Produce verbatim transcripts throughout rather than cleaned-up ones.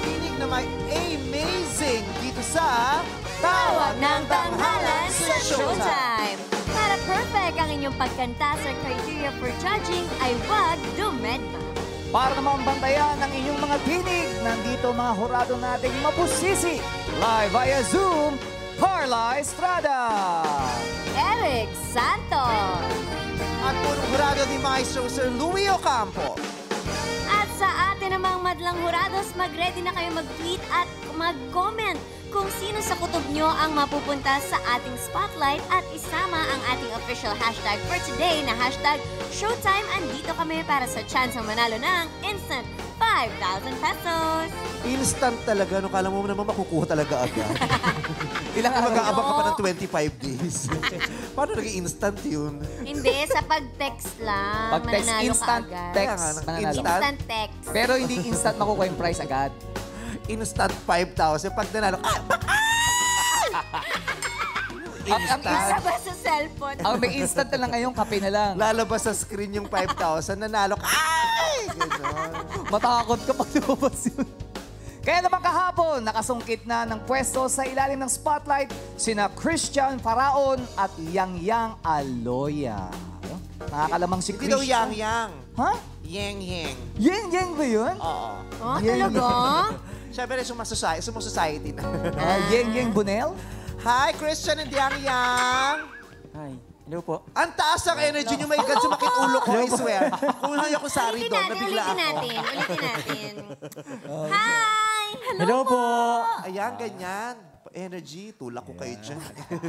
tinig na may amazing dito sa Tawag ng Tanghalan sa Showtime! Para perfect ang inyong pagkanta sa criteria for judging ay wag dumedma. Para naman bantayan ang inyong mga tinig, nandito mga hurado nating mapusisi. Live via Zoom, Carla Estrada. Eric Santos. at punong hurado ni Maestro Sir Louie Ocampo. At sa atin namang madlang hurados, mag-ready na kayo mag-tweet at mag-comment kung sino sa kutob nyo ang mapupunta sa ating spotlight at isama ang ating official hashtag for today na hashtag Showtime. Andito kami para sa chance ang manalo ng instant five thousand pesos. Instant talaga. No, kala mo naman makukuha talaga agad. Ilang mag-aabang ka pa ng twenty-five days. Paano naging instant yun? Hindi, sa pag-text lang. Pag-text, mananalo instant ka agad. text. Kaya nga, mananalo. instant? Instant text. Pero hindi instant makukuha yung prize agad. Instant five thousand. Pag nanalo, ah! Ang, ang Lalabas sa cellphone. Ang may instant na lang ngayon, kape na lang. Lalabas sa screen yung five thousand, nanalo ka. Ay! Ganon. Matakot ka pag lumabas yun. Kaya naman kahapon, nakasungkit na ng pwesto sa ilalim ng spotlight sina Christian Faraon at Yang Yang Aloya. Nakakalamang si Hindi daw Christian. yang-yang. Ha? Yang-yang. Yang Yang ba yun? Oo. Oh, Yang talaga? Siyempre, sumasociety, sumasociety na. Ah, Yang Yang Bunel? Hi, Christian and Yang-yang. Hi. Hello po. Ang taas ng energy niyo, may God, sumakit ulo ko, I swear. Kung hindi ako sari Ulitin doon, natin, nabigla ulitin ako. natin. Ulitin natin. Hi! Hello, Hello po. Ayan, ganyan. Energy, tulak ko kayo dyan.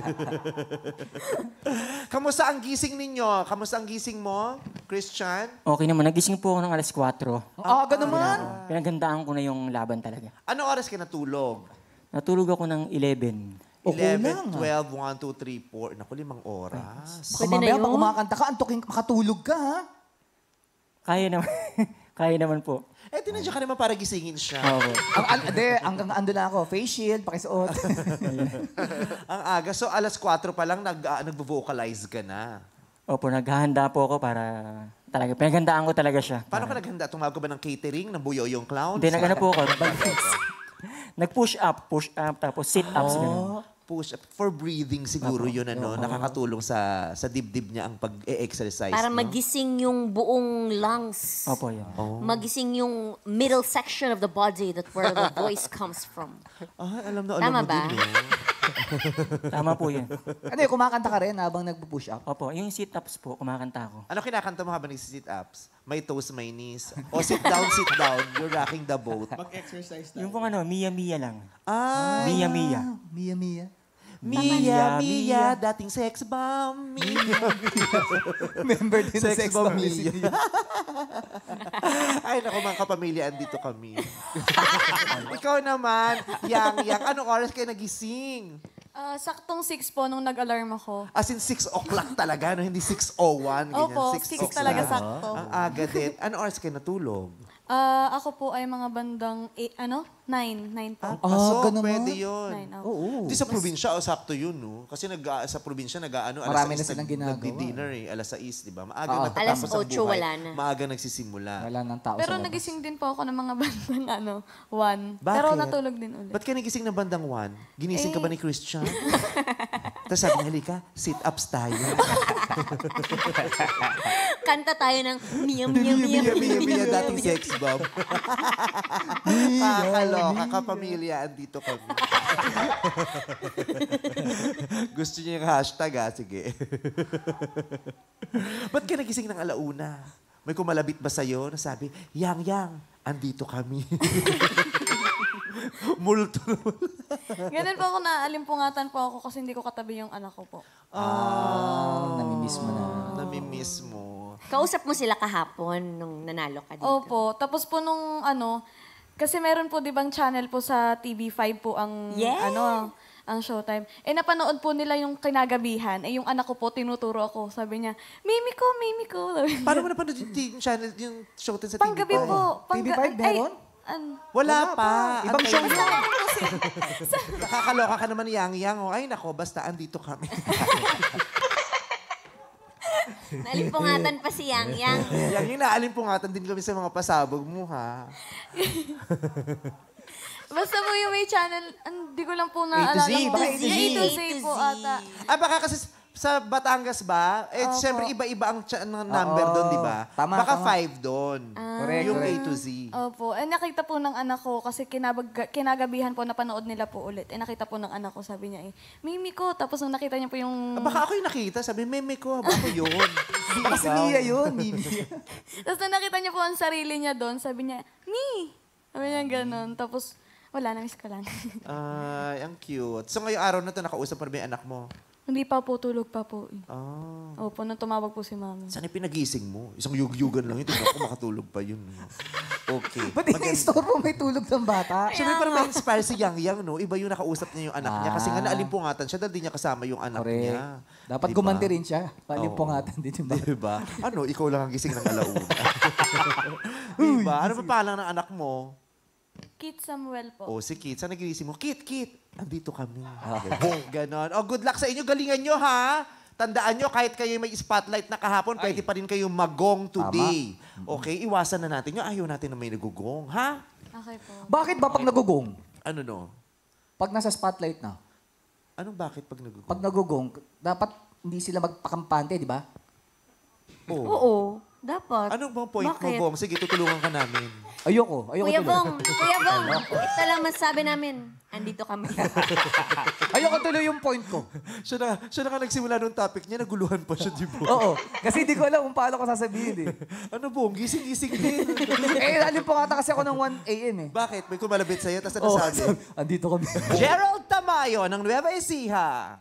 Kamusta ang gising ninyo? Kamusta ang gising mo, Christian? Okay naman. Nagising po ako ng alas kwatro. Ang aga naman. Pinaghandaan ko na yung laban talaga. Ano oras ka natulog? Natulog ako ng eleven. Okay eleven, lang, ah. twelve, one, two, three, four. Naku, limang oras. Baka Pwede na mamaya yun. pag kumakanta ka, antokin makatulog ka, ha? Kaya naman. Kaya naman po. Eh, tinadya ka naman para gisingin siya. Opo. Ang, an, de, hanggang ando na ako, face shield, pakisuot. Ang aga. So, alas kwatro pa lang, nag, uh, nag-vocalize ka na. Opo, naghahanda po ako para talaga. Pinaghandaan ko talaga siya. Paano ka naghanda? Tumawag ka ba ng catering, ng buyo yung clown? Hindi, nagano po ako. Nag-push up, push up, tapos sit-ups. ganun. Push up. For breathing siguro yun, ano? Nakakatulong sa sa dibdib niya ang pag-e-exercise. Para no? magising yung buong lungs. Opo, yan. Magising yung middle section of the body that where the voice comes from. Ah, alam na, alam Tama mo ba? din, eh. Tama po yan. Ano yun, kumakanta ka rin habang nagpo-push up? Opo, yung sit-ups po, kumakanta ako. Ano kinakanta mo habang nagsisit-ups? My toes, my knees. O sit down, sit down. You're rocking the boat. Yung pong ano, Mia Mia lang. Ay, Mia Mia. Mia, Mia. Mia, Mia, Mia, dating sex bomb. Mia. Member din ng Sex sex bomb, bomb ni Mia. si Ay, naku, mga kapamilyaan dito kami. Ikaw naman, Yang Yang, anong oras kayo nagising? Ah, saktong six po nung nag-alarm ako. As in six o'clock talaga, no? Hindi six oh one. Ganyan. Opo, six talaga sakto. Ang aga din. Anong oras kayo natulog? Ah, ako po ay mga bandang, eight, ano? Nine. Nine po. Ah, so, ganun pwede ba? yun. Nine, oh. Oo. Di sa probinsya, o sakto yun, no? Kasi nag, sa probinsya, nag-ano, Marami alas na silang nag- ginagawa. nagdi-dinner eh. Alas sais, di ba? Maaga Oo. natatapos Alas ang otso, buhay. wala na. Maaga nagsisimula. Wala nang tao Pero sa labas. nagising din po ako ng mga bandang, ano, one. Bakit? Pero natulog din ulit. Ba't ka nagising ng bandang one? Ginising ka Eh. ba ni Christian? Tapos sabi niya, halika, sit-ups tayo. Kanta tayo ng Mia, Mia, Mia, Mia, Mia, Mia, dating sex bomb. Kakaloka, kapamilyaan dito kami. Gusto niyo yung hashtag, ha? Sige. Ba't ka nagising ng alauna? May kumalabit ba sa'yo na sabi, Yang, Yang, andito kami. Multo naman. Ganun po ako, naalimpungatan po ako kasi hindi ko katabi yung anak ko po. Ah, namimiss mo na. Namimiss mo. Kausap mo sila kahapon nung nanalo ka dito. Opo. Tapos po nung ano, kasi meron po di bang channel po sa T V five po ang Yes! ano, ang Showtime. Eh napanood po nila yung kinagabihan. Eh yung anak ko po tinuturo ako. Sabi niya, Mimi ko, Mimi ko. Sabi niya. Paano mo napanood yung, t- yung channel, yung Showtime sa T V? Panggabi Oh. po. T V five ay, meron? an- Wala, pa. Ibang Antay show mo. yun. Nakakaloka ka naman, Yang Yang. Oh. Ay, nako, basta andito kami. Nalimpungatan pa si Yang Yang. Yang Yang, naalimpungatan din kami sa mga pasabog mo, ha? Basta po yung may channel, hindi ko lang po A to naalala. Z, po. baka A to Z. A to Z A to po Z. ata. Ah, baka kasi sa Batangas ba? Eh, Opo. siyempre iba-iba ang cha- ng number Oo. doon, di ba? Tama, Baka tama. five doon. Correct, Yung A correct. to Z. Opo. Eh, nakita po ng anak ko kasi kinabag, kinagabihan po napanood nila po ulit. Eh, nakita po ng anak ko, sabi niya eh, Mimi ko. Tapos nung nakita niya po yung... Ah, baka ako yung nakita, sabi, meme ko, baka ako yun. Baka si Mia yun, Mimi. Tapos nung nakita niya po ang sarili niya doon, sabi niya, Mi! Sabi niya gano'n. Tapos, wala, namiss ko lang. Ay, ang cute. So ngayong araw na to nakausap pa rin ba yung anak mo? Hindi pa po, tulog pa po. eh. Ah. Opo, nung tumawag po si mami. Saan yung pinagising mo? Isang yug-yugan lang yun. Tingnan ko, makatulog pa yun. Okay. Ba't i-store mo may tulog ng bata? Siyempre parang ma-inspire si Yang Yang, no? Iba yung nakausap niya yung anak niya. Kasi nga naalimpungatan siya dahil di niya kasama yung anak Correct. niya. Dapat Diba? gumanti rin siya. Palimpungatan Oo. din yung bata. Diba? Ano, ikaw lang ang gising ng alauna. diba? Ano pa palang ng anak mo? Kit Samuel po. Oh, si Kit. Saan nagigising mo? Kit, Kit, andito kami. Ganon. Oh, good luck sa inyo. Galingan nyo, ha? Tandaan nyo, kahit kayo may spotlight na kahapon, pwede pa rin kayong magong today. Okay? Iwasan na natin yung ayaw natin na may nagugong, ha? Okay po. Bakit ba pag nagugong? Ano no? Pag nasa spotlight na, Anong bakit pag nagugong? pag nagugong, dapat hindi sila magpakampante, di ba? Oh. Oo, dapat. Anong bang point Bakit? mo, Bong? Sige, tutulungan ka namin. Ayoko. Ayoko Kuya tuloy. Bong, Kuya Bong, ito lang masabi namin. Andito kami. Ayoko tuloy yung point ko. siya na, siya na nga nagsimula nung topic niya, naguluhan pa siya, di ba? Oo. Kasi hindi ko alam kung paano ko sasabihin eh. Ano, Bong? Gising-gising din. eh, alim po ata kasi ako ng one A M eh. Bakit? May kumalabit sa'yo, tapos ano Oo. sabi? Andito kami. Gerald Tamayo ng Nueva Ecija.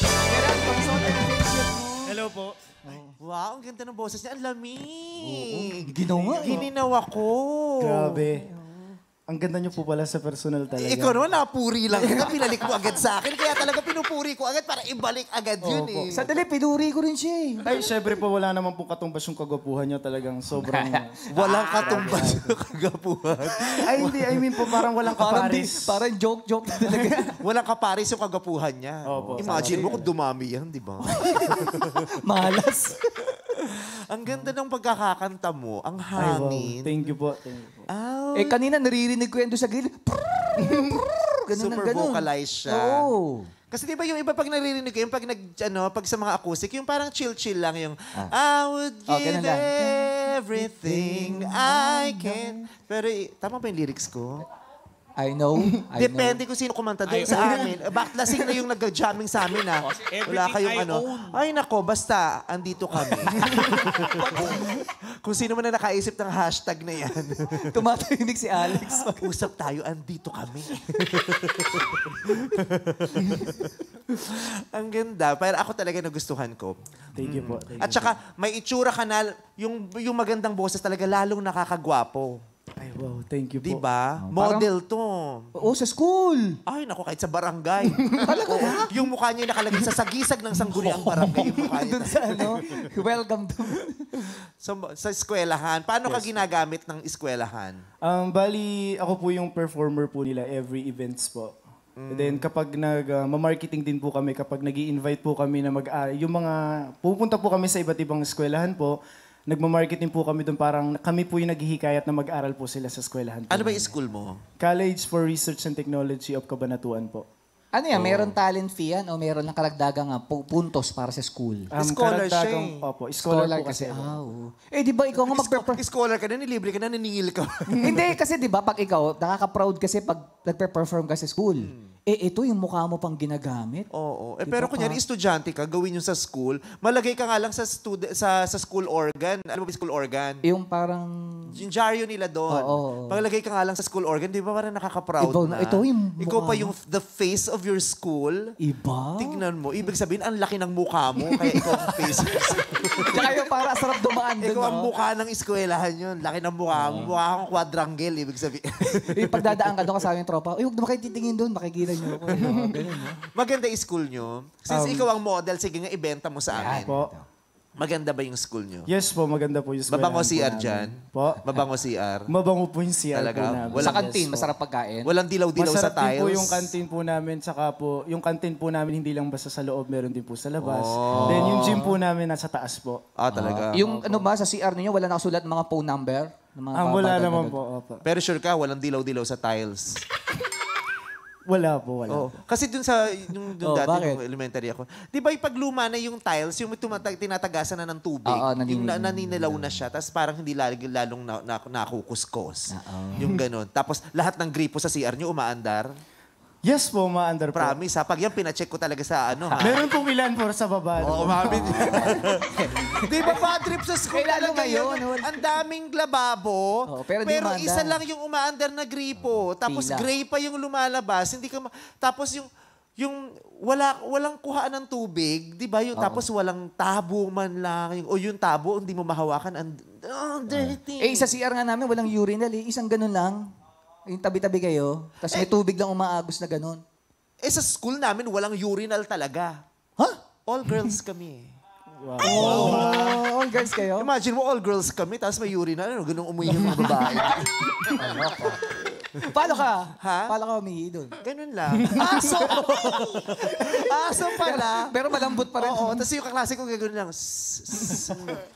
Hello po. Wow, ang ganda ng boses niya. Ang lamig. Ginawa. Gininawa ko. Grabe. Ang ganda niyo po pala sa personal talaga. Ikaw naman, napuri lang. Kaya pinalik mo agad sa akin. Kaya talaga pinupuri ko agad para ibalik agad yun eh. Sandali, pinuri ko rin siya eh. Ay, syempre po, wala naman pong katumbas yung kagwapuhan niyo. Talagang sobrang... Walang katumbas yung kagapuhan. Ay, hindi. I mean po, parang walang Parang, di, kapares. parang joke-joke na talaga. Walang kaparis yung kagapuhan niya. Opo, Imagine mo kung dumami yan, di ba? Malas. Ang ganda ng pagkakakanta mo. Ang Ay, wow. hangin. Thank you po. Thank you po. Ah, Eh, kanina naririnig ko yan doon sa gilid. Ganun super ng ganun. vocalized siya. Oo. Kasi di ba yung iba pag naririnig ko, yung pag, nag, ano, pag sa mga acoustic, yung parang chill-chill lang yung, I would Oh, give ganun lang. everything I can. Pero, eh, tama ba yung lyrics ko? I know. I Depende kung sino kumanta doon sa amin. Backlasing na yung nag-jamming sa amin, ha? Wala kayong ano. Ay, nako, basta, andito kami. Kung sino man na nakaisip ng hashtag na yan. know. Tumatayinig si Alex. Usap tayo, andito kami. Ang ganda. Pero ako talaga nagustuhan ko. Thank you po. Thank At you saka, may itsura ka na, yung, yung magandang boses talaga lalong nakakagwapo. po. Ay, wow. Thank you po. Di ba? Oh, Model to. Oo, sa school. Ay, naku, kahit sa barangay. Talaga ba? Yung mukha niya nakalagay sa sagisag ng sangguniang barangay. Yung mukha niya. Doon sa ano, welcome to. Sa, sa eskwelahan. Paano ka ginagamit ng eskwelahan? Um, bali, ako po yung performer po nila every events po. And then kapag nag-marketing din po kami, kapag nag invite po kami na mag uh, yung mga, pupunta po kami sa iba't ibang eskwelahan po, nagmamarketing po kami doon, parang kami po yung naghihikayat na mag-aral po sila sa eskwelahan po. Ano ba namin. yung school mo? College for Research and Technology of Cabanatuan po. Ano yan, meron talent fee yan o meron lang karagdagang ah, pu- puntos para sa school? Um, Scholar siya karagdagang- eh. Opo, scholar, po kasi. ako. Ah, oo. Eh, di ba ikaw nga magpe Scholar ka na, nilibre ka na, naningil ka. Hindi, kasi di ba pag ikaw, nakaka-proud kasi pag nagpe-perform ka sa school. Eh, ito yung mukha mo pang ginagamit. Oo. Eh, Di pero ba kunyari, pa? estudyante ka, gawin yun sa school, malagay ka nga lang sa, stud- sa, sa school organ. Alam mo ba yung school organ? Yung parang... Yung dyaryo nila doon. Oo, oo, oo. Paglagay ka nga lang sa school organ, di ba parang nakaka-proud Ikaw na? na- ito yung Ikaw mukha pa mo. yung the face of your school. Iba? Tignan mo. Ibig sabihin, ang laki ng mukha mo, kaya ikaw ang face of your school. Tsaka yung para sarap dumaan doon, Ikaw ang no? mukha ng eskwelahan yun. Laki ng mukha mo. Mukha kang quadrangle, ibig sabihin. Yung pagdadaan ka doon kasama yung tropa, uy, huwag na kayo titingin doon, makikita niyo ako. No? Ganun, no? Maganda yung school nyo. Since ikaw ang model, sige nga, ibenta mo sa amin. Po. Maganda ba yung school nyo? Yes po, maganda po yung eskwelahan Mabango po C R namin. dyan? Po. Mabango C R? Mabango po yung C R Talaga? po namin. Walang- Sa kantin, Yes po. masarap pagkain. Walang dilaw-dilaw sa Masarap din tiles? po yung kantin po namin, saka po, yung kantin po namin hindi lang basta sa loob, meron din po sa labas. Oh. Then yung gym po namin nasa taas po. Ah, talaga? Yung ano ba, sa C R ninyo, wala nakasulat ng mga phone number? Ng mga Ah, wala babad- naman babad- po. Opo. Pero sure ka, walang dilaw-dilaw sa tiles. Wala po, wala Oh, po. kasi dun sa yung dun Oh, dati bakit? nung elementary ako. 'Di ba yung pagluma na yung tiles, yung tumatag tinatagasan na ng tubig, Oo, yung na, naninilaw. naninilaw na siya, tapos parang hindi lalong, lalong na, na, nakukuskos. Oo. Yung ganun. Tapos lahat ng gripo sa C R nyo umaandar. Yes po, ma-under po. Promise ha, pag yan pinacheck ko talaga sa ano ha. Meron pong ilan po sa baba. Oo, mami. Di ba bad trip sa school Kailan talaga ngayon? yun? Ang daming lababo. Oo, pero di umaandar. isa lang yung umaandar na gripo. Tapos Pila. gray pa yung lumalabas. Hindi ka ma- Tapos yung yung wala walang kuhaan ng tubig, 'di ba? Yung tapos walang tabo man lang, yung, o yung tabo hindi mo mahawakan, and oh, dirty. Eh, sa C R nga namin, walang urinal eh. Isang ganun lang. Yung tabi-tabi kayo. Tapos may tubig lang umaagos na ganun. Eh sa school namin walang urinal talaga. Ha? All girls kami. Oh, all girls kayo? Imagine mo all girls kami tapos may urinal, ano, ganung umuwi yung mga babae. Paano ka? Ha? Paano ka umihi doon? Ganun lang. Aso! Aso pala. Pero malambot pa rin. Oo, tapos yung kaklase ko gagawin lang. "Sss, sss."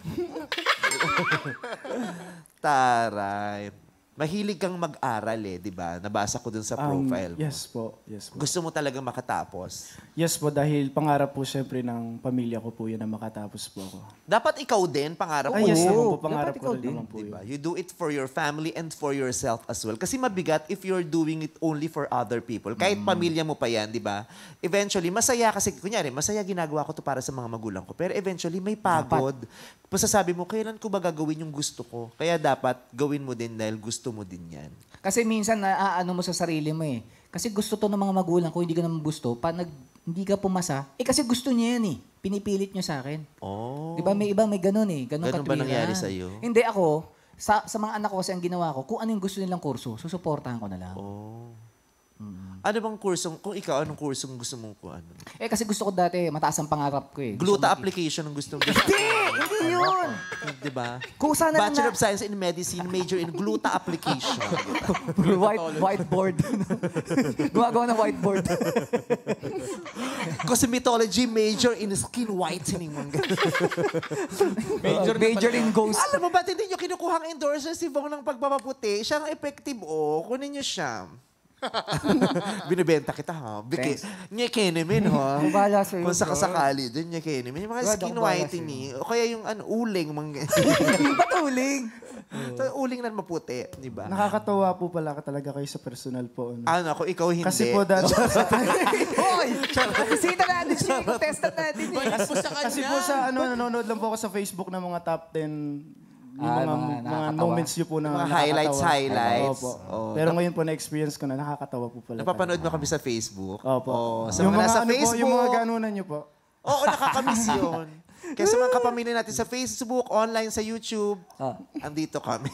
Taray. Mahilig kang mag-aral eh, di ba? Nabasa ko dun sa Um, profile mo. yes po, yes po. Gusto mo talagang makatapos. Yes po, dahil pangarap po syempre ng pamilya ko po yun na makatapos po ako. Dapat ikaw din, pangarap Ay, mo. yes Oo, naman po, pangarap dapat ko ikaw rin din, naman po Diba? yun. You do it for your family and for yourself as well. Kasi mabigat if you're doing it only for other people. Kahit pamilya mo pa yan, di ba? Eventually, masaya kasi, kunyari, masaya ginagawa ko to para sa mga magulang ko. Pero eventually, may pagod. Masasabi mo, kailan ko ba gagawin yung gusto ko? Kaya dapat gawin mo din dahil gusto mo din yan. Kasi minsan naaano mo sa sarili mo eh. Kasi gusto to ng mga magulang ko, hindi ka naman gusto. Pa nag, hindi ka pumasa, eh kasi gusto niya yan eh. Pinipilit niyo sa akin. Oh. Di ba may iba may ganun eh. Ganun, Ganun ba katwiran. nangyari sa'yo? Hindi ako. Sa, sa mga anak ko kasi ang ginawa ko, kung ano yung gusto nilang kurso, susuportahan ko na lang. Oh. Ano bang kursong, kung ikaw, anong kursong gusto mong kung ano? Eh kasi gusto ko dati, mataas ang pangarap ko eh. Gusto Gluta ko- application ang gusto mo. Hindi! Hindi yun! Di ba? Kung sana lang Bachelor na- of Science in Medicine, major in gluta application. White, whiteboard. Gumagawa ng whiteboard. Cosmetology, major in skin whitening. Major, major in ghost. Alam mo ba, hindi nyo kinukuhang endorser si Vong ng pagpapaputi? Siya ang effective, oh. Kunin nyo siya. Binibenta kita, ha? Biki, nye kenemin, ha? Ako bahala sa'yo, Kung bro. sakasakali, dun nye kenemin. Yung mga Brad, skin ako bahala whitening, o kaya yung ano, uling. Mga... Patuling. uling na maputi, di ba? Nakakatawa po pala ka talaga kayo sa personal po. Ano? Ano, ako, ikaw hindi. Kasi po dati, Hoy! Sino natin siya? Contestant natin eh. kasi po sa ano, nanonood lang po ako sa Facebook ng mga top ten yung Ah, mga, mga mga, nakakatawa. moments nyo po na Mga nakakatawa. highlights, highlights. Opo. Oh. Pero ngayon po na-experience ko na, nakakatawa po pala. Napapanood mo kami sa Facebook. Opo. Oh, sa yung mga, mga nasa ano po, Facebook. yung mga ganunan nyo po. Oo, nakakamiss yun. Kaya sa mga kapamilya natin sa Facebook, online, sa YouTube, Ah. andito kami.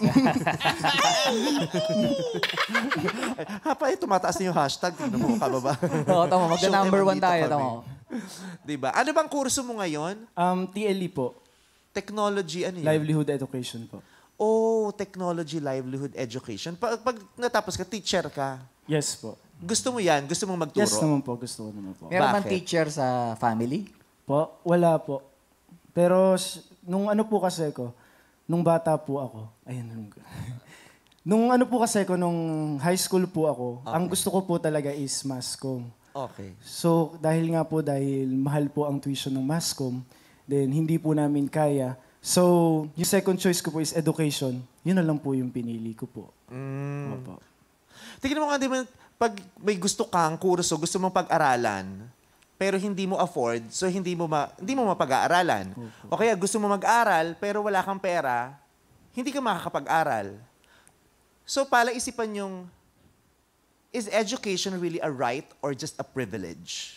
Hapa, eh, tumataas na yung hashtag. Tingnan mo, kababa. Oo, tama. Magda-number one tayo. Tama. Diba? Ano bang kurso mo ngayon? Um, T L E po, Technology, ano yun? Livelihood Education po. Oh, Technology Livelihood Education. Pag, pag natapos ka, teacher ka. Yes po. Gusto mo yan? Gusto mong magturo? Yes naman po, gusto ko naman po. Meron bang Bakit? teacher sa family? Po, wala po. Pero s- nung ano po kasi ko, nung bata po ako, ayun, nung, nung ano po kasi ko, nung high school po ako, ang gusto ko po talaga is mass comm. Okay. So, dahil nga po, dahil mahal po ang tuition ng mass comm, then hindi po namin kaya. So, yung second choice ko po is education. Yun na lang po yung pinili ko po. Mm. Opo. Tingnan mo nga, di ba, pag may gusto kang kurso, gusto mong pag-aralan, pero hindi mo afford, so hindi mo ma, hindi mo mapag-aaralan. O kaya gusto mo mag-aral, pero wala kang pera, hindi ka makakapag-aral. So, pala isipan yung, is education really a right or just a privilege?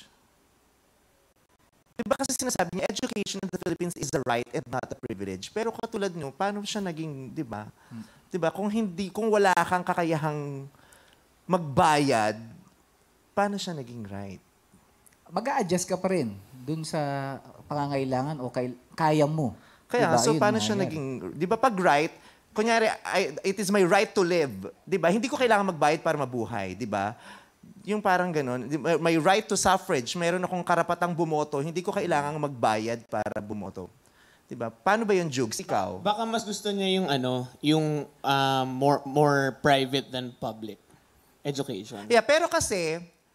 Diba kasi sinasabi niya, education in the Philippines is a right and not a privilege. Pero katulad nyo, paano siya naging, di ba? Di ba? Kung hindi, kung wala kang kakayahang magbayad, paano siya naging right? Mag-a-adjust ka pa rin dun sa pangangailangan o kay, kaya mo. Kaya, Diba? so Yun paano nga siya yan. naging, di ba pag right, kunyari, I, it is my right to live, di ba? Hindi ko kailangan magbayad para mabuhay, di ba? Yung parang ganun, di ba? May right to suffrage, meron akong karapatang bumoto, hindi ko kailangang magbayad para bumoto. Di ba? Paano ba yung Jugs? Ikaw? Baka mas gusto niya yung ano, yung um, more more private than public education. Yeah, pero kasi,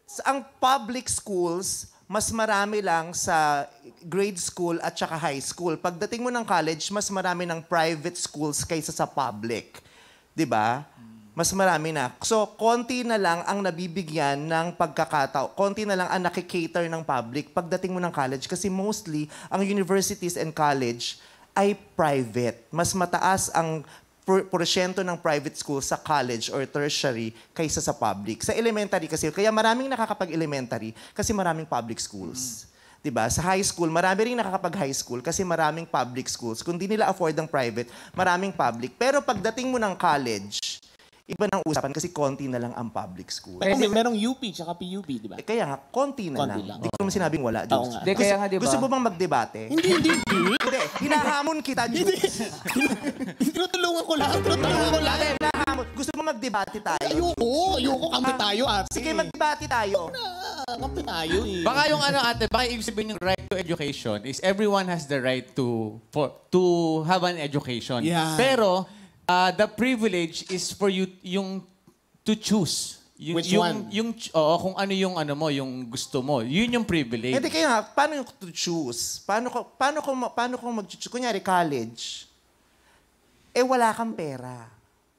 Sa- Ang public schools, mas marami lang sa grade school at saka high school. Pagdating mo ng college, mas marami ng private schools kaysa sa public. 'Di ba? Mas marami na. So, konti na lang ang nabibigyan ng pagkakatao. Konti na lang ang nakikater ng public pagdating mo ng college. Kasi mostly, ang universities and college ay private. Mas mataas ang por- porsyento ng private school sa college or tertiary kaysa sa public. Sa elementary kasi, kaya maraming nakakapag-elementary kasi maraming public schools. Diba? Sa high school, marami rin nakakapag-high school kasi maraming public schools. Kung di nila afford ng private, maraming public. Pero pagdating mo ng college, iba ng usapan kasi konti na lang ang public school. Kasi merong U P tsaka P U P, di ba? Eh, kaya nga, konti na Konti lang. lang. Hindi ko naman sinabing wala. Oo Diyos. nga. Hindi, kaya nga, di ba? Gusto mo bang magdebate? Hindi, hindi, hindi. Hindi. Hinahamon kita, Diyos. Tinutulungan ko lang. Tinutulungan ko lang. Hindi, hinahamon. Gusto mo magdebate tayo? Ayoko. Ayoko kampi tayo, ate. Sige, magdebate tayo. Ah, kampi tayo eh. Baka yung ano ate, baka ibig sabihin yung right to education is everyone has the right to for to have an education. Yeah. Pero uh, the privilege is for you yung to choose. Yung, Which yung, one? Yung, oo, kung ano yung ano mo, yung gusto mo. Yun yung privilege. Hindi, kaya nga, paano yung to choose? Paano ko, paano ko, ma- paano ko mag-choose? Kunyari, college. Eh, wala kang pera.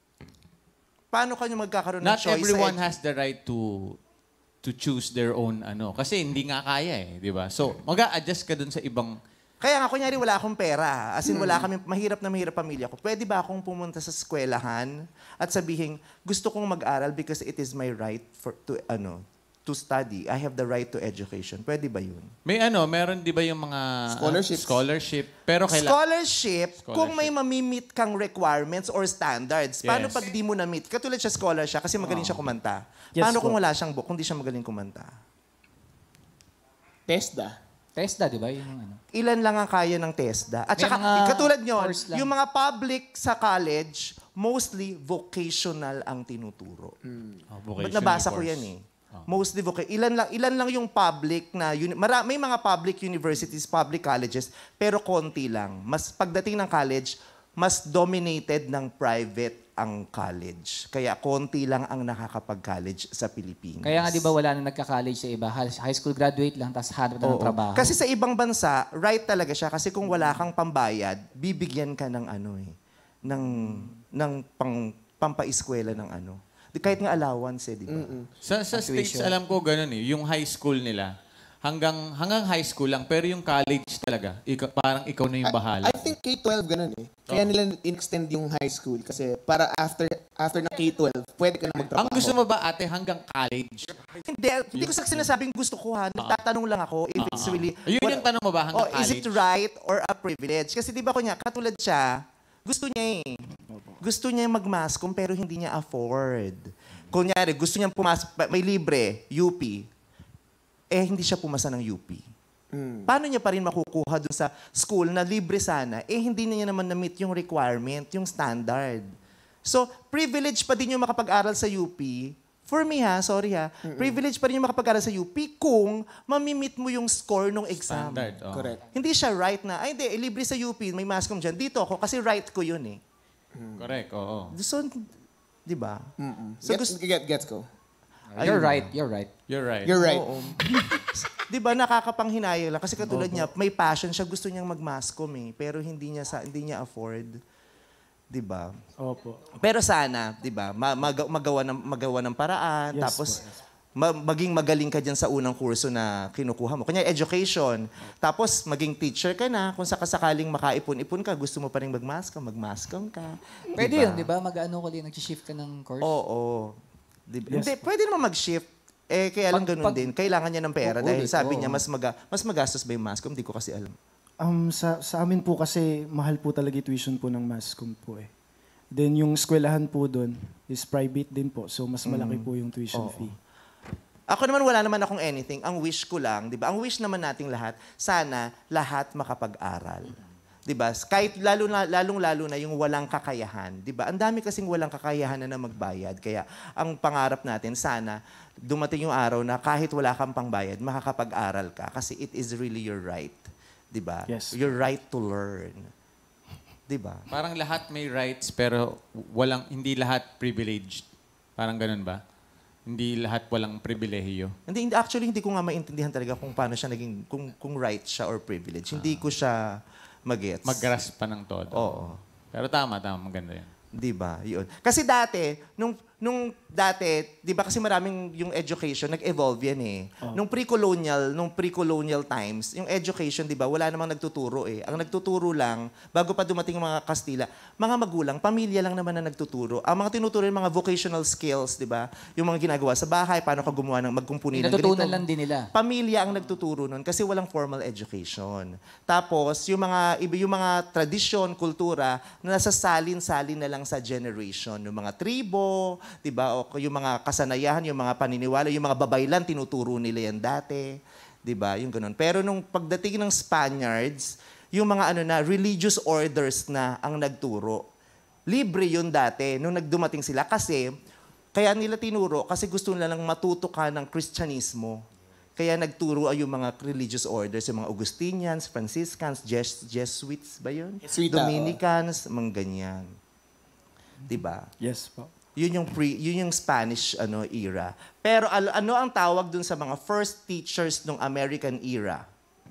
Paano ka nyo magkakaroon ng Not choice? everyone sa has the right to to choose their own ano. Kasi hindi nga kaya eh, di ba? So, mag-a-adjust ka dun sa ibang... Kaya nga, kunyari, wala akong pera. As in, Hmm. wala kami, mahirap na mahirap pamilya ko. Pwede ba akong pumunta sa eskwelahan at sabihin, gusto kong mag-aral because it is my right for to ano to study. I have the right to education. Pwede ba yun? May ano, meron di ba yung mga... Scholarships. Scholarship. Pero kailangan... Scholarship, kung may Scholarship. mamimit kang requirements or standards. Paano Yes. pag di mo na-meet? Katulad siya scholar siya kasi magaling siya kumanta. Yes Paano po. kung wala siyang book, kung di siya magaling kumanta? TESDA. TESDA, di ba? Yung ano. Ilan lang ang kaya ng TESDA. At May saka, mga katulad nyo, course lang. yung mga public sa college, mostly vocational ang tinuturo. Oh, Ba't vocational nabasa ko course. yan eh. Mostly vocational. Ilan lang, ilan lang yung public na, uni- mara- may mga public universities, public colleges, pero konti lang. Mas pagdating ng college, mas dominated ng private ang college. Kaya konti lang ang nakakapag-college sa Pilipinas. Kaya nga, di ba, wala na nagka-college sa iba. High school graduate lang, tapos hanap na ng Oo. trabaho. Kasi sa ibang bansa, right talaga siya. Kasi kung wala kang pambayad, bibigyan ka ng ano eh, ng, ng pang, pampaeskwela ng ano. Di, kahit nga allowance eh, di ba? Sa, sa States, alam ko ganun eh. Yung high school nila, hanggang hanggang high school lang, pero yung college talaga, ikaw, parang ikaw na yung bahala. I think K twelve ganun eh. Kaya nila in-extend yung high school kasi para after after na K twelve, pwede ka na magtrabaho. Ang gusto mo ba, ate, hanggang college? Hindi, hindi ko sa sinasabing gusto ko ha. Nagtatanong lang ako if it's really... Yun Well, yung tanong mo ba, hanggang oh, is college? it right or a privilege? Kasi di ba kunya, katulad siya, gusto niya eh. Gusto niya mag-mascom pero hindi niya afford. Kunyari, gusto niya pumasok, pa- may libre, U P. Eh, hindi siya pumasa ng U P. Paano niya pa rin makukuha dun sa school na libre sana, eh hindi na niya naman na-meet yung requirement, yung standard. So, privilege pa din yung makapag-aral sa U P. For me ha, sorry ha, privilege pa rin yung makapag-aral sa U P kung mamimit mo yung score ng exam. Standard. Oh. Correct. Hindi siya right na, ay hindi, eh, libre sa U P, may mascom dyan. Dito ako, kasi right ko yun eh. Correct, oo. So, di ba? So, Get, gusto, get, gets ko. You're right, you're right. You're right. You're right. di ba nakakapanghinayang lang? Kasi katulad niya, may passion siya, gusto niyang mag-mascom eh. Pero hindi niya, sa, hindi niya afford. Di ba? Opo. Pero sana, 'di ba, ma- mag- magawa ng magawa ng paraan, Yes tapos po, yes. ma- maging magaling ka diyan sa unang kurso na kinukuha mo. Kanya education. Tapos maging teacher ka na, kung sakasakaling makaipon-ipon ka, gusto mo pa ring magmascom, magmascom ka. Pwede Di yun, di ba? Mag-ano ko din, nag-shift ka ng course. Oo. Di ba? Yes Hindi, pwede naman mag-shift. Eh, kaya lang Pag- ganun pag- din. Kailangan niya ng pera dahil Uulit, sabi oo. niya, mas, maga, mas magastos ba yung mascom? Hindi ko kasi alam. Um, sa, sa amin po kasi, mahal po talaga yung tuition po ng mascom po eh. Then yung eskwelahan po doon is private din po. So mas malaki po yung tuition fee. Ako naman, wala naman akong anything. Ang wish ko lang, di ba? Ang wish naman nating lahat, sana lahat makapag-aral. Di ba? Kahit lalo na, lalong-lalo na yung walang kakayahan. Di ba? Ang dami kasing walang kakayahan na, na magbayad. Kaya ang pangarap natin, sana dumating yung araw na kahit wala kang pangbayad, makakapag-aral ka. Kasi it is really your right. Di ba? Yes. Your right to learn. Di ba? Parang lahat may rights, pero walang hindi lahat privileged. Parang ganun ba? Hindi lahat walang pribilehiyo. Hindi, hindi, actually, hindi ko nga maintindihan talaga kung paano siya naging, kung, kung right siya or privilege. Hindi ko siya mag-gets. Mag-grasp pa ng todo. Oo. Pero tama, tama. Maganda yan. Di ba? Yun. Kasi dati, nung, nung dati, di ba kasi maraming yung education, nag-evolve yan eh. Nung pre-colonial, nung pre-colonial times, yung education, di ba, wala namang nagtuturo eh. Ang nagtuturo lang, bago pa dumating yung mga Kastila, mga magulang, pamilya lang naman na nagtuturo. Ang mga tinuturo yung mga vocational skills, di ba? Yung mga ginagawa sa bahay, paano ka gumawa ng magkumpuni ng Natutunan ganito. lang din nila. Pamilya ang nagtuturo nun kasi walang formal education. Tapos, yung mga, iba- yung mga tradisyon, kultura, na nasasalin-salin na lang sa generation. Yung mga tribo, di ba? O yung mga kasanayahan, yung mga paniniwala, yung mga babaylan, tinuturo nila yan dati. Di ba? Yung ganun. Pero nung pagdating ng Spaniards, yung mga ano na, religious orders na ang nagturo. Libre yun dati nung nagdumating sila kasi, kaya nila tinuro kasi gusto nila lang matuto ka ng Kristyanismo. Kaya nagturo ay yung mga religious orders, yung mga Augustinians, Franciscans, Jes- Jesuits ba yun? Jesuita, Dominicans, mga ganyan. Diba? Yes po. Yun yung pre, yun yung Spanish ano era. Pero al- ano ang tawag dun sa mga first teachers ng American era?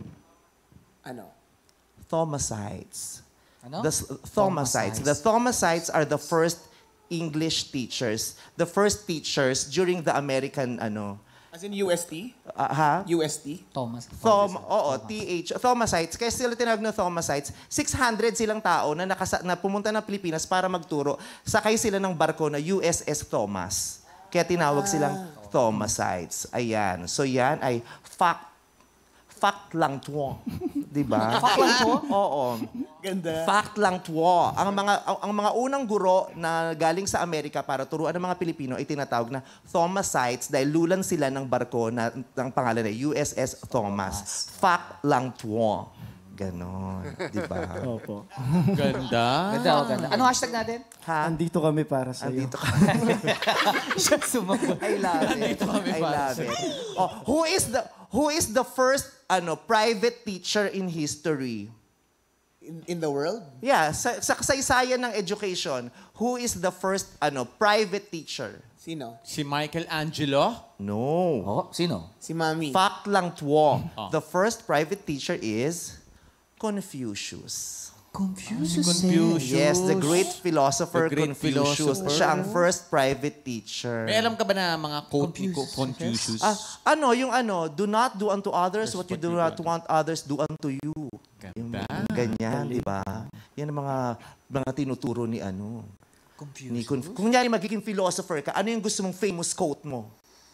Ano? Thomasites. Ano? The s- Thomasites. The Thomasites are the first English teachers. The first teachers during the American ano As in U S T? ah, ha? U S T? Thomas. Thom, oo, T H, Thomasites. Kaya sila tinawag na Thomasites. six hundred silang tao na, nakasa, na pumunta ng Pilipinas para magturo. Sakay sila ng barko na U S S Thomas. Kaya tinawag silang Thomasites. Ayan. So yan ay fact. Fact lang tuwa. Diba? Fact lang tuwa? Oo. Ganda. Fact lang tuwa. Ang mga ang, ang mga unang guro na galing sa Amerika para turuan ng mga Pilipino ay tinatawag na Thomasites dahil lulan sila ng barko na ng pangalan ay U S S Thomas. Fact lang tuwa. Ganon. Diba? Opo. Ganda. Ganda, oh, ganda. Ano hashtag natin? Ha? Andito kami para sa iyo. Andito ka. Siya sumagot. I love it. kami I para love it. Oh, who is the who is the first ano private teacher in history? In, in the world? Yeah, sa, sa kasaysayan ng education, who is the first ano private teacher? Sino? Si Michelangelo. No. Oh, sino? Si Mami. Fact lang tuwa. Oh. The first private teacher is Confucius. Confucius. Confucius. Yes, the great philosopher The great Confucius. philosopher. Siya ang first private teacher. May alam ka ba na mga quote ni Confucius. Confucius? Ah, ano, yung ano, do not do unto others what you do not want others do unto you. Yung Ganda. ganyan, di ba? Yan ang mga mga tinuturo ni ano. Confucius. Ni, kung, kung nyari magiging philosopher ka, ano yung gusto mong famous quote mo?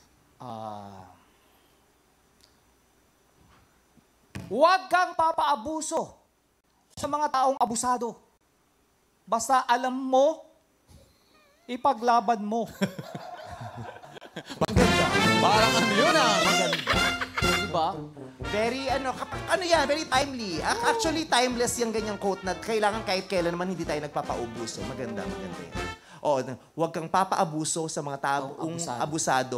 Ah. Huwag kang papaabuso sa mga taong abusado. Basta alam mo, ipaglaban mo. Parang ano yun ah. Diba? Very, ano, kapag, ano yan, very timely. Ac- Actually, timeless yung ganyang quote na kailangan kahit kailan naman hindi tayo nagpapaubuso. Maganda, maganda yan. O, na- huwag kang papaabuso sa mga taong Abusado. abusado,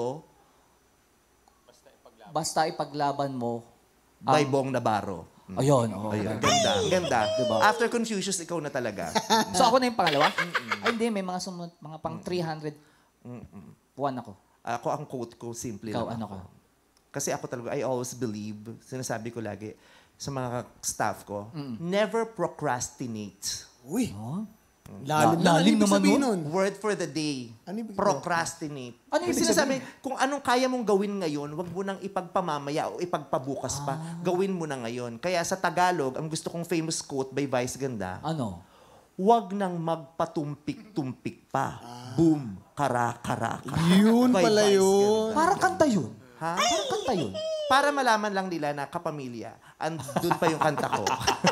Basta ipaglaban mo. by Bong Navarro. Ayun. Oh, Ayun, ganda, ganda. Diba? After Confucius, ikaw na talaga. So ako na yung pangalawa? Ay hindi, may mga sumunod, mga pang three hundred. One ako. Ako, ang quote ko, simple Ikaw, lang ano ako. ka? Kasi ako talaga, I always believe, sinasabi ko lagi sa mga staff ko, never procrastinate. Uy. Oh? Lalim, La- lalim ibig naman sabihin nun. Word for the day. Ano ibig Procrastinate. Ano ibig Kasi sinasabi, kung anong kaya mong gawin ngayon, wag mo nang ipagpamamaya o ipagpabukas pa. Gawin mo na ngayon. Kaya sa Tagalog, ang gusto kong famous quote by Vice Ganda, Ano? wag nang magpatumpik-tumpik pa. Boom, kara-kara-kara. Yun By pala Vice yun. Ganda. Parang kanta yun. Ha? Parang kanta yun. Para malaman lang nila na kapamilya. Andun pa yung kanta ko.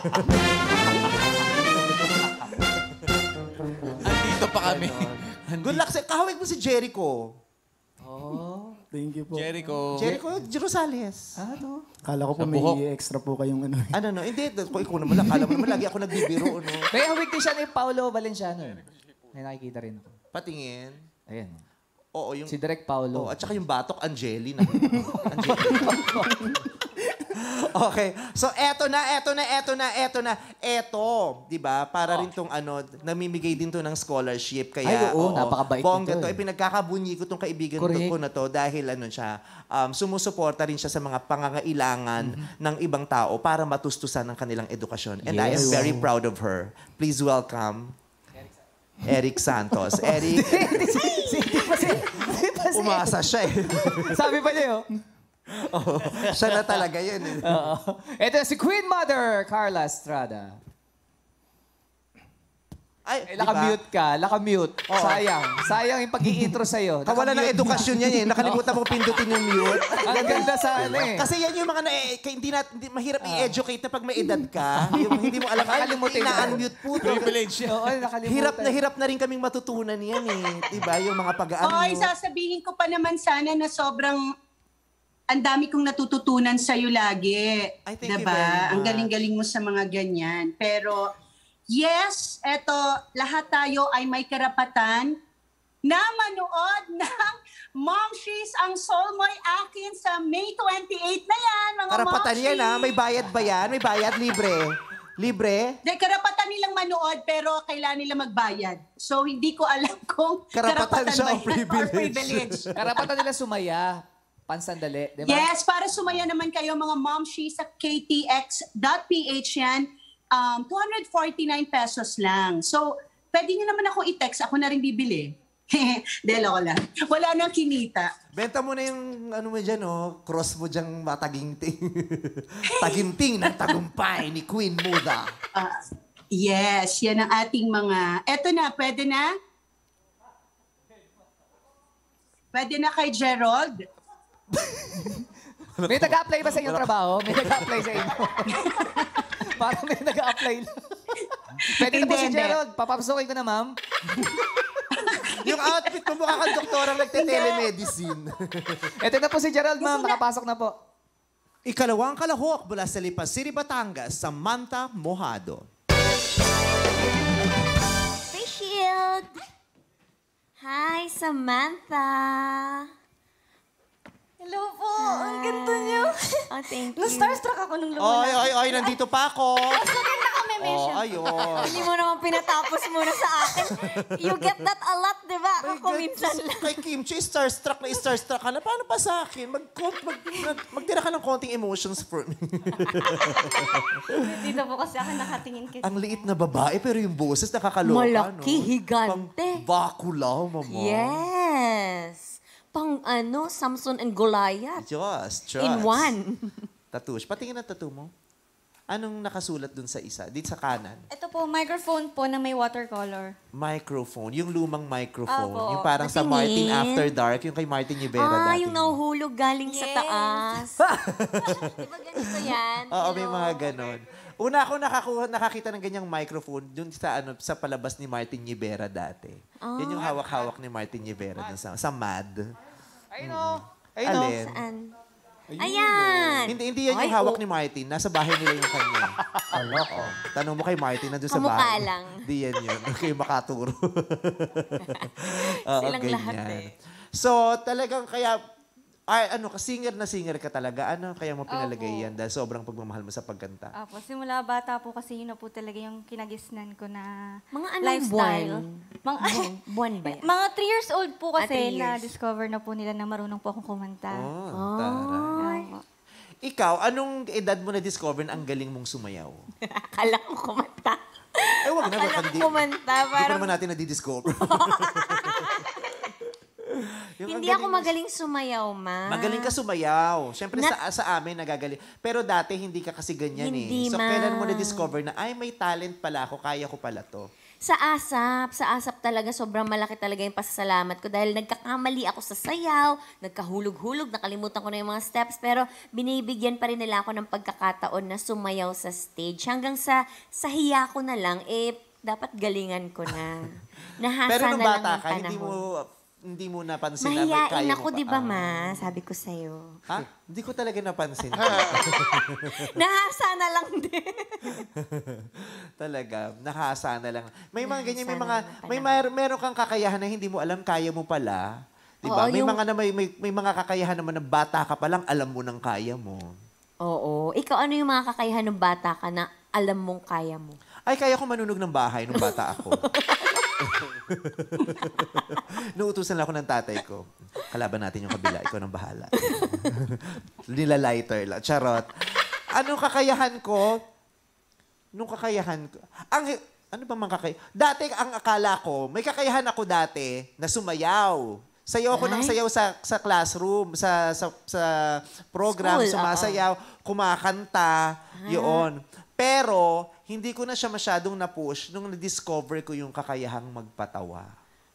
Andito pa kami. Good luck sa... Kahawig mo si Jericho. Oh. Thank you po. Jericho. Jericho Rosales. Ano? Kala ko po Sa may buhok. extra po kayong ano. Ano no? Hindi. Kung ikaw naman lang. Kala mo naman lagi ako nagbibiro. No? May awig din siya ni Paolo Valenciano. May nakikita rin ako. Patingin. Ayan. Oo, yung... Si Direk Paolo. Oh, at saka yung batok, Angeli. Na. Angeli. Okay. So, eto na, eto na, eto na, eto na. Eto, di ba? Para rin tong ano, namimigay din to ng scholarship. Kaya, Ay, oo, napakabait bongga nito to. eh. Eh, pinagkakabunyi ko tong kaibigan to, Correct. ko na to dahil ano siya, um, sumusuporta rin siya sa mga pangangailangan ng ibang tao para matustusan ng kanilang edukasyon. And I am Yes. very proud of her. Please welcome Eric Santos. Eric, Hindi pa si... Hindi pa si... umasa siya eh. Sabi pa niya, oh. Oo, siya na talaga yun eh. Oo. Ito si Queen Mother Carla Estrada. Ay, Eh, di ba? naka-mute ka, naka-mute. Sayang. Sayang yung pag-i-intro sa'yo. Kawala ng Naka-mute. edukasyon yan eh. Nakalimutan mo pindutin yung mute. Ang ganda sa ano eh. Kasi yan yung mga na, eh, kaya hindi, na, hindi mahirap i-educate na pag may edad ka. Yung hindi mo alam, ay, Nakalimutan yun. na-unmute po. to. Privilege yan. Oo, nakalimutan. Hirap na hirap na rin kaming matutunan yan eh. Diba? Yung mga Oy, pag-unmute. sasabihin ko pa naman sana na sobrang ang dami kong natututunan sa'yo lagi. Ay, thank you diba? very much. Ang galing-galing mo sa mga ganyan. Pero, yes, eto, lahat tayo ay may karapatan na manood ng Momshies Ang Soul Mo'y Akin sa May twenty-eighth na yan, mga Karapatan yan Momshies. ha. May bayad ba yan? May bayad? Libre? Libre? De, karapatan nilang manood pero kailangan nila magbayad. So, hindi ko alam kung Karapatan siya ba o yan privilege? or privilege. Karapatan nila sumaya. Pansandali, di ba? Yes, para sumaya naman kayo mga momshies sa k t x dot p h yan. Um, two hundred forty-nine pesos lang. So, pwede nyo naman ako i-text. Ako na rin bibili. Delo ko lang. Wala nang kinita. Benta mo na yung ano mo dyan, oh. Cross mo dyan mataginting. Taginting ng tagumpay ni Queen Muda. Ah, yes, yan ang ating mga... Eto na, pwede na? Pwede na kay Gerald? May nag-a-apply ba sa inyong trabaho? May nag-a-apply sa inyo? Parang may nag-a-apply lang. Pwede na po Hindi, si hindi. Gerald. Papapasukin ko na, ma'am. Yung outfit mo mukha kang doktorang nagte-telemedicine. Ito na po si Gerald, ma'am. Nakapasok na po. Ikalawang kalahok mula sa Lipas City, Batangas, Samantha Mojado. Face shield! Hi, Samantha! Hello po. Ang ganda niyo. Oh, thank you. Na-starstruck ako nung Oy, lumala. oy, oy, nandito pa ako. Sakit na kami, Oh, Mesha. ayun. Hindi mo naman pinatapos muna sa akin. You get that a lot, di ba? Ako minsan lang. Kay Kimchi, starstruck na starstruck ka na. Paano pa sa akin? Mag, mag, mag, magtira ka ng konting emotions for me. Dito po kasi ako nakatingin kita. Ang liit na babae, pero yung boses nakakaloka, Malaki, no? higante. Pang bakulaw, mama. Yes. Pang ano, Samson and Goliath. Diyos, Diyos. In one. Tattoo. Patingin ang tattoo mo. Anong nakasulat dun sa isa? Dito sa kanan. Ito po, microphone po na may watercolor. Microphone. Yung lumang microphone. Apo. Yung parang sa Patingin. Martin After Dark. Yung kay Martin Rivera Ah, dati. yung nahuhulog galing sa Yes. taas. Di ba ganito yan? Oo, may Hello? mga ganon. Una ako nakakuha, nakakita ng ganyang microphone dun sa ano sa palabas ni Martin Rivera dati. Yan yung hawak-hawak ni Martin Rivera dun sa, sa Mad. Ayun o. Ayun o. Alin? Saan? Ayan. Hindi, hindi yan yung Ay, hawak oh. ni Martin. Nasa bahay nila yung kanya. Ano? Tanong mo kay Martin, nandun sa Kamukha bahay. lang. Hindi yan yun. Kayo makaturo. Oo, Silang lahat ganyan. eh. So, talagang kaya, ay, ano, ka, singer na singer ka talaga. Ano kaya mo pinalagay yan? Dahil sobrang pagmamahal mo sa pagkanta. Apo, simula bata po kasi yun na po talaga yung kinagisnan ko na Mga anong lifestyle. buwan? Mga, Buwan ba yan? mga three years old po Ah, three kasi years. na-discover na po nila na marunong po akong kumanta. Oh, taray. Apo. Ikaw, anong edad mo na-discover na ang galing mong sumayaw? Akala ko kumanta. Eh, wag na. Akala baka ko Hindi, kumanta. hindi pa Parang naman natin na-discover. Yung ang hindi galing ako mo- magaling sumayaw, ma. Magaling ka sumayaw. Siyempre Na- sa, sa amin nagagaling. Pero dati hindi ka kasi ganyan Hindi, eh. So ma. kailan mo na-discover na, ay may talent pala ako, kaya ko pala to. Sa ASAP, sa ASAP talaga sobrang malaki talaga yung pasasalamat ko dahil nagkakamali ako sa sayaw, nagkahulog-hulog, nakalimutan ko na yung mga steps, pero binibigyan pa rin nila ako ng pagkakataon na sumayaw sa stage. Hanggang sa, sa hiya ko na lang, eh, dapat galingan ko na. Nahasa Pero nung na lang bata yung ka, hindi mo panahon. hindi mo napansin na may Mahiyain kaya ako, mo pa. di ba, Ah. ma? Sabi ko sa'yo. Ha? Hindi ko talaga napansin. Nahasa na lang din. Talaga, nakahasa na lang. May mga ganyan, may Nahasa mga, na lang may mer- meron kang kakayahan na hindi mo alam, kaya mo pala. Di ba? Oo, May yung- mga na may, may, may mga kakayahan naman na bata ka pa lang, alam mo nang kaya mo. Oo. Ikaw, ano yung mga kakayahan ng bata ka na alam mong kaya mo? Ay, kaya ko manunog ng bahay nung bata ako. Nuutusan lang ako ng tatay ko. Kalaban natin yung kabila, ikaw nang bahala. Nila lighter lang. Charot. Anong kakayahan ko? Nung kakayahan ko? Ang, ano ba mga kakayahan? Dati, ang akala ko, may kakayahan ako dati na sumayaw. Sayaw ako ng sayaw sa sa classroom, sa sa, sa program, School, sumasayaw, kumakanta, yun. Pero, hindi ko na siya masyadong na-push nung na-discover ko yung kakayahang magpatawa.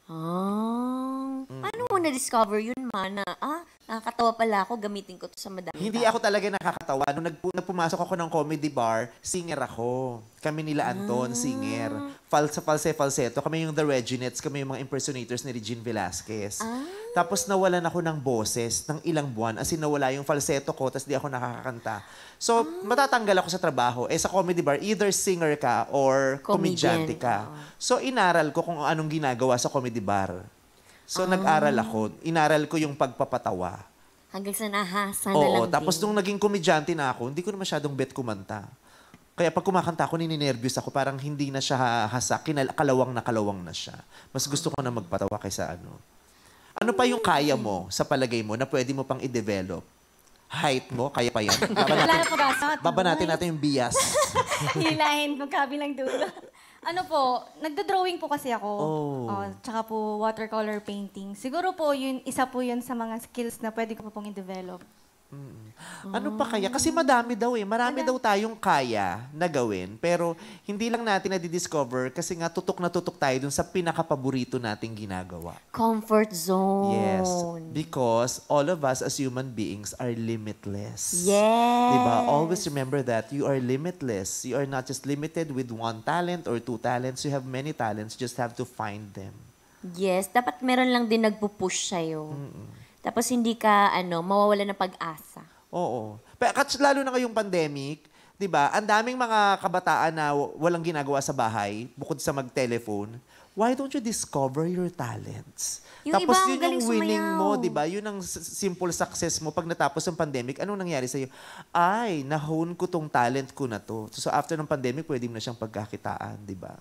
Ah, paano mo na-discover yun, Mana? Ah, nakakatawa pala ako, gamitin ko to sa madami. Hindi ako talaga nakakatawa. Nung nagpu- nagpumasok ako ng comedy bar, singer ako. Kami nila Anton, singer. Fal sa false falsetto. Kami yung The Reginettes. Kami yung mga impersonators ni Regine Velasquez. Tapos nawalan ako ng boses ng ilang buwan. As in, nawala yung falsetto ko, tapos di ako nakakakanta. So, matatanggal ako sa trabaho. Eh, sa comedy bar, either singer ka or Comedian. komedyante ka. So, inaral ko kung anong ginagawa sa comedy bar. So, nag-aral ako. Inaral ko yung pagpapatawa. Hanggang sa nahasa na Oo, lang tapos din. nung naging komedyante na ako, hindi ko na masyadong bet kumanta. Kaya pag kumakanta ako, nininervyos ako, parang hindi na siya hasa, kinal- kalawang na kalawang na siya. Mas gusto ko na magpatawa kaysa ano. Ano pa yung kaya mo, sa palagay mo, na pwede mo pang i-develop? Height mo, kaya pa yan? Baba natin, Wala na pag-asa. baba natin natin yung bias. Hilahin magkabilang dulo. Ano po, nagdo-drawing po kasi ako. Oh. Oh, tsaka po watercolor painting. Siguro po yun, isa po yun sa mga skills na pwede ko po pong i-develop. Ano pa kaya? Kasi madami daw eh. Marami daw tayong kaya na gawin. Pero hindi lang natin na-discover kasi nga tutok na tutok tayo dun sa pinaka-paborito nating ginagawa. Comfort zone. Yes. Because all of us as human beings are limitless. Yes. Diba? Always remember that you are limitless. You are not just limited with one talent or two talents. You have many talents. Just have to find them. Yes, dapat meron lang din nagpo-push sa'yo. Tapos hindi ka, ano, mawawala ng pag-asa. Oo. Pero kat- lalo na ngayong pandemic, 'di ba? Ang daming mga kabataan na w- walang ginagawa sa bahay bukod sa mag-telephone. Why don't you discover your talents? Yung Tapos iba ang yun galing yung winning sumayaw. mo, 'di ba? Yun ang s- simple success mo pag natapos ang pandemic. Anong nangyari sa iyo? Ay, na-hone ko tong talent ko na to. So, so after ng pandemic, pwede mo na siyang pagkakitaan, 'di ba?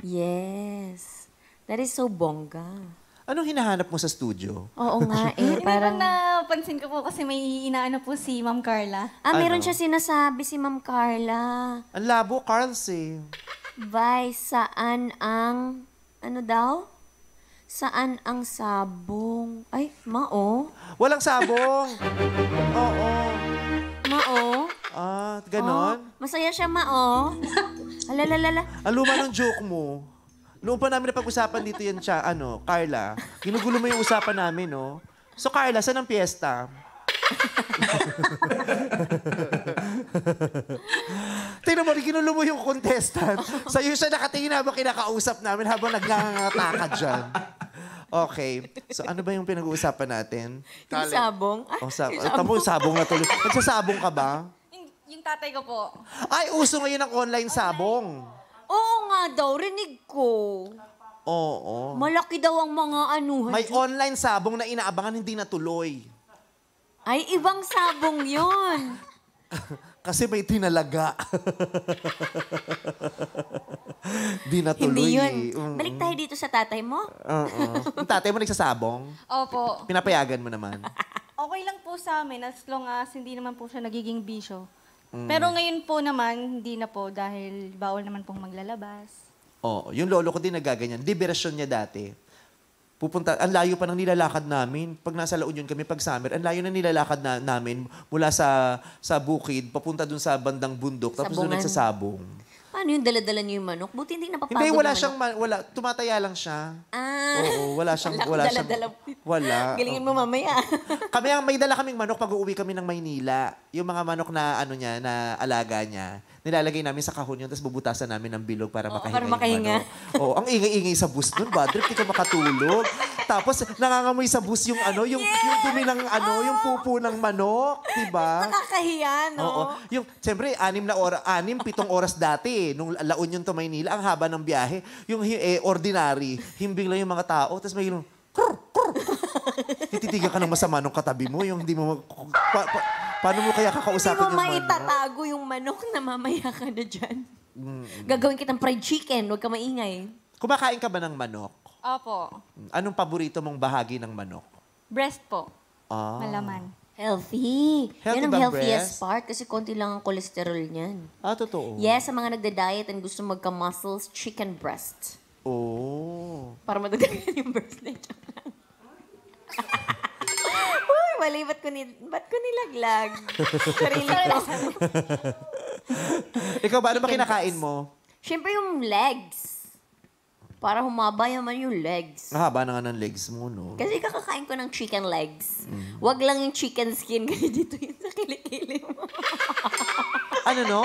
Yes. That is so bongga. Anong hinahanap mo sa studio? Oo nga eh, Hindi parang... parang napansin ko po kasi may inaano po si Ma'am Carla. Ah, meron Ano? siya sinasabi si Ma'am Carla. Ang labo, Carls eh. Bay, saan ang... Ano daw? Saan ang sabong? Ay, mao. Walang sabong. Oo. Mao. Ah, ganon. Oh, masaya siya, mao. Alalalala. Ang luma ng joke mo. Noong pa namin napag-usapan dito yan siya, ano, Carla, ginugulo mo yung usapan namin, no? So, Carla, saan ang piyesta? Tingnan mo, ginulo mo yung contestant. Sa'yo siya nakatingin habang kinakausap namin habang nagngangata ka dyan. Okay. So, ano ba yung pinag-uusapan natin? Yung sabong. Ay, Oh, sab- Ay, tamo, sabong na tuloy. Nagsasabong ka ba? Yung, yung tatay ko po. Ay, uso ngayon ang online sabong. oo nga daw, rinig ko. Oo. Malaki daw ang mga anuhan. May online sabong na inaabangan, hindi natuloy. Ay, ibang sabong yon. Kasi may tinalaga. Di natuloy. Hindi yun. eh. Mm. Balik tayo dito sa tatay mo. Oo. Yung tatay mo nagsasabong, Opo. pinapayagan mo naman. Okay lang po sa amin as long as hindi naman po siya nagiging bisyo. Mm. Pero ngayon po naman, hindi na po dahil bawal naman pong maglalabas. Oo. Yung lolo ko din nagaganyan. Liberasyon niya dati. Pupunta, ang layo pa ng nilalakad namin. Pag nasa La Union kami, pag summer, ang layo na nilalakad na, namin mula sa sa bukid, papunta dun sa bandang bundok, tapos doon Sabungan. nagsasabong. Paano yung dala-dala niyo yung manok? Buti hindi napapagod Hindi, wala naman siyang, ako. ma- wala, tumataya lang siya. Ah. Oo, wala siyang, Wala wala akong siyang, dala-dala. wala. Galingin mo mamaya. Kami ang may dala kaming manok pag uuwi kami ng Maynila. Yung mga manok na ano niya, na alaga niya. Nilalagay namin sa kahon yun, tapos bubutasan namin ng bilog para Oo, makahinga para yung makahinga. manok. Oo, ang ingay-ingay sa bus doon, bad trip, di ka makatulog. Tapos nangangamoy sa bus yung ano, yung, yung dumi ng ano, yung pupo ng manok, di ba? Nakakahiya, no? Oo. Yung, siyempre, anim na oras, anim, pitong oras dati, eh, nung La Union to Maynila, ang haba ng biyahe. Yung eh, ordinary, himbing lang yung mga tao, tapos may yung, krr, krr, krr. Tititigan ka ng masama nung katabi mo, yung hindi mo, pa, pa, Paano mo kaya Hindi kakausapin mo yung manok? maitatago yung manok na mamaya ka na dyan. Gagawin kitang fried chicken, huwag ka maingay. Kumakain ka ba ng manok? Opo. Anong paborito mong bahagi ng manok? Breast po. Ah. Malaman. Healthy. Healthy Yan ang bang healthiest breast? part kasi konti lang ang cholesterol niyan. Ah, totoo? Yes, sa mga nagda-diet and gusto magka-muscles, chicken breast. Oh. Para madagdagan yung breast na ito. Uy, mali. Ba't ko, ni, ba't ko nilaglag? Sarili ko. Ikaw ba, ano ba kinakain mo? Siyempre yung legs. Para humaba naman yung legs. Mahaba na nga ng legs mo, no? Kasi kakakain ko ng chicken legs. Wag lang yung chicken skin kasi dito yun sa kilikili mo. Ano, no?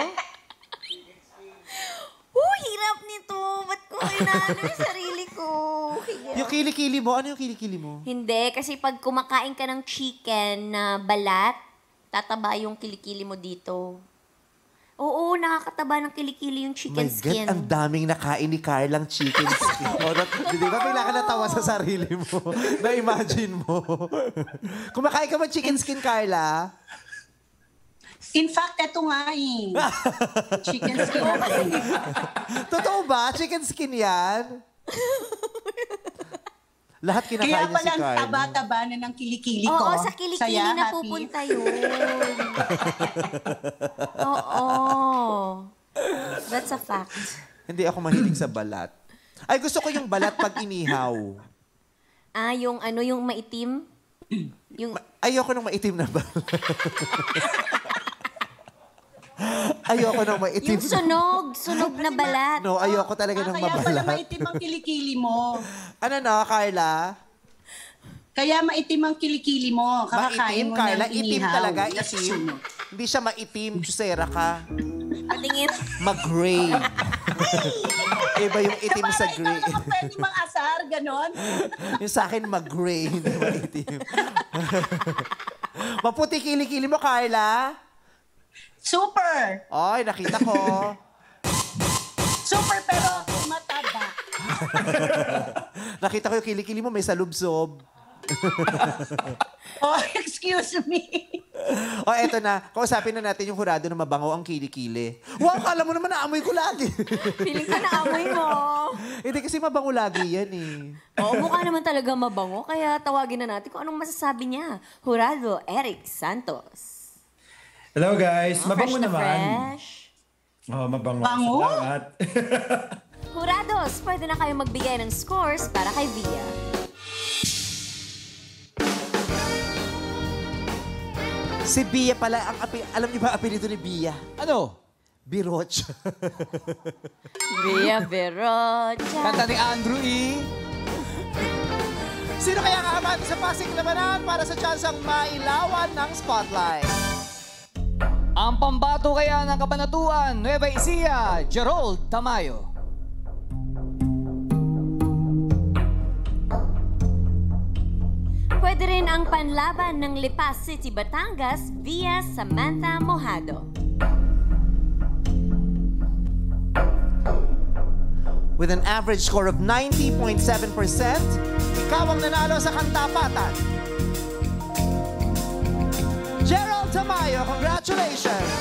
Oh, hirap nito. Ba't ko inaano yung sarili ko? Hirap. Yung kilikili mo, ano yung kilikili mo? Hindi, kasi pag kumakain ka ng chicken na balat, tataba yung kilikili mo dito. Oo, nakakataba ng kilikili yung chicken My skin. God, ang daming nakain ni Carlang chicken skin. O, na, di ba bigla ka natawa sa sarili mo? Na-imagine mo. Kumakain ka ba chicken skin, Carla? In fact, eto nga eh. Chicken skin. Totoo ba? Chicken skin yan? Lahat kinakain Kaya niya si pala ang Carla. taba-taba na ng kilikili ko. Oo, sa kilikili Saya, na happy. pupunta yun. Oo. That's a fact. Hindi ako mahilig sa balat. Ay, gusto ko yung balat pag inihaw. Ah, yung ano, yung maitim? Yung... Ayoko ng maitim na balat. Ayoko ng maitim. Yung sunog, sunog na balat. No, ayoko talaga ng Ah, kaya pala mabalat. maitim ang kilikili mo. Ano no, Carla? Kaya maitim ang kilikili mo. Kakakain Maitim, mo Carla. ng Itim inihaw. talaga, That's itim. sunog. Hindi siya maitim, Jusera ka. Patingin. Mag-gray. Iba yung itim sa Para gray. ikaw naman pwede mang asar, ganon. Yung sa akin, mag-gray, hindi maitim. Maputi kilikili mo, Carla. Super! Ay, nakita ko. Super pero mataba. Nakita ko yung kilikili mo, may salubsob. Oh, excuse me. O, eto na. Kausapin na natin yung hurado na mabango ang kilikili. Wow, kala mo naman naamoy ko lagi. Feeling ko na amoy mo. Hindi kasi mabango lagi yan eh. Oo, mukha naman talaga mabango. Kaya tawagin na natin kung anong masasabi niya. Jurado Eric Santos. Hello guys, Oh, mabango fresh na naman. fresh. Oh, mabango. Bango? Salamat. Jurados, pwede na kayo magbigay ng scores para kay Via. Si Bia pala, ang api, alam niyo ba ang apelido ni Bia? Ano? Biroch. Via Verocha. Kanta ni Andrew E. Sino kaya kaabante sa Pasig Labanan para sa tsansang mailawan ng spotlight? Ang pambato kaya ng Kabanatuan, Nueva Ecija, Gerald Tamayo. Pwede rin ang panlaban ng Lipas City, Batangas via Samantha Mojado. With an average score of ninety point seven percent, ikaw ang nanalo sa kantapatan. Gerald Tamayo, congratulations!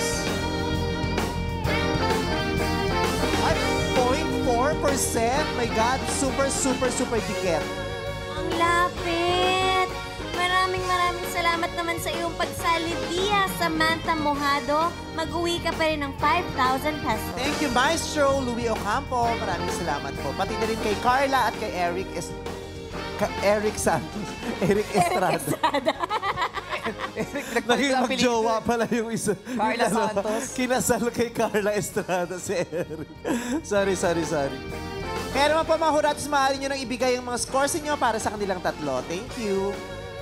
Ay, zero point four percent. My God, super, super, super dikit. Ang lapit! Maraming maraming salamat naman sa iyong pagsali via Samantha Mojado. Mag-uwi ka pa rin ng five thousand pesos. Thank you, Maestro Louie Ocampo. Maraming salamat po. Pati na rin kay Carla at kay Eric es Ka Eric Santos. Eric Estrada. Eric, Naging magjowa pala yung isa. Carla Yung dalawa. Santos. Kinasal kay Carla Estrada si Eric. Sorry, sorry, sorry. Kaya naman po mga huratos, maaari nyo nang ibigay ang mga scores niyo para sa kanilang tatlo. Thank you.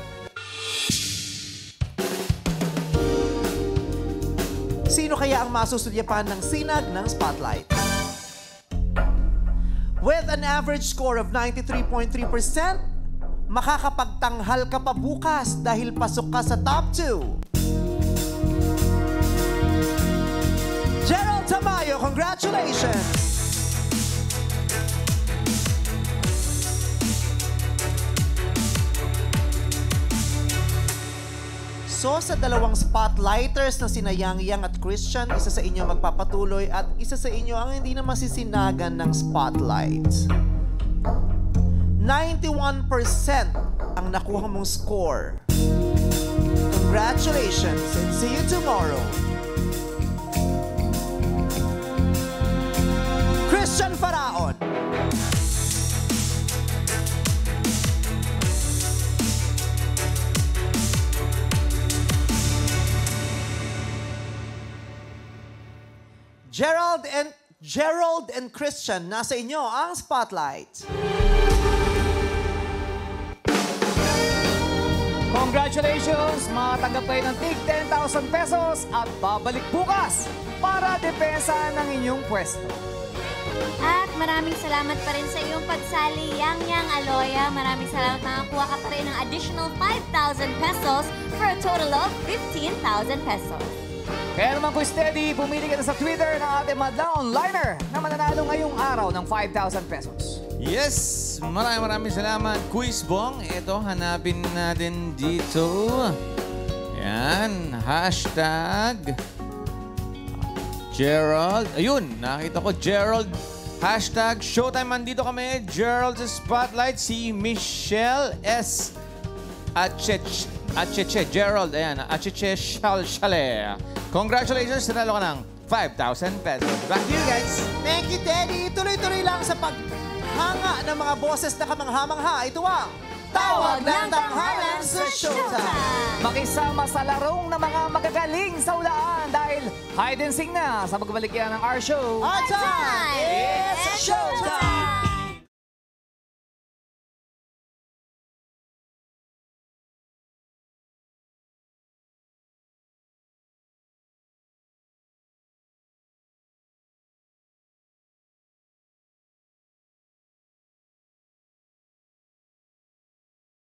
Sino kaya ang masusudyapan ng sinag ng spotlight? With an average score of ninety-three point three percent, makakapagtanghal ka pa bukas dahil pasok ka sa top two. Gerald Tamayo, congratulations! So sa dalawang spotlighters na sina Yang Yang at Christian, isa sa inyo magpapatuloy at isa sa inyo ang hindi na masisinagan ng spotlight. ninety-one percent ang nakuha mong score. Congratulations and see you tomorrow. Christian Faraon. Gerald and Gerald and Christian, nasa inyo ang spotlight. Congratulations! Makatanggap kayo ng tig ten thousand pesos at babalik bukas para depensa ng inyong pwesto. At maraming salamat pa rin sa iyong pagsali, Yang Yang Aloya. Maraming salamat, nakakuha ka pa rin ng additional five thousand pesos for a total of fifteen thousand pesos. Kaya naman ko steady, pumili ka na sa Twitter ng ating madlang onliner na mananalo ngayong araw ng five thousand pesos. Yes! Maraming maraming salamat, Quiz Bong. Ito, hanapin natin dito. Yan, hashtag Gerald. Ayun, nakita ko Gerald. Hashtag Showtime. Andito kami, Gerald sa Spotlight. Si Michelle S. Achech. Acheche, Gerald. Ayan, Acheche Shalshale. Congratulations, nanalo ka ng five thousand pesos. Back to you guys. Thank you, Teddy. Tuloy-tuloy lang sa paghanga ng mga boses na kamangha-mangha. Ito ang Tawag ng Tanghalan sa Showtime. Makisama sa larong ng mga magagaling sa hulaan dahil hide and sing na sa pagbalik yan ng our show. Our time! It's Showtime!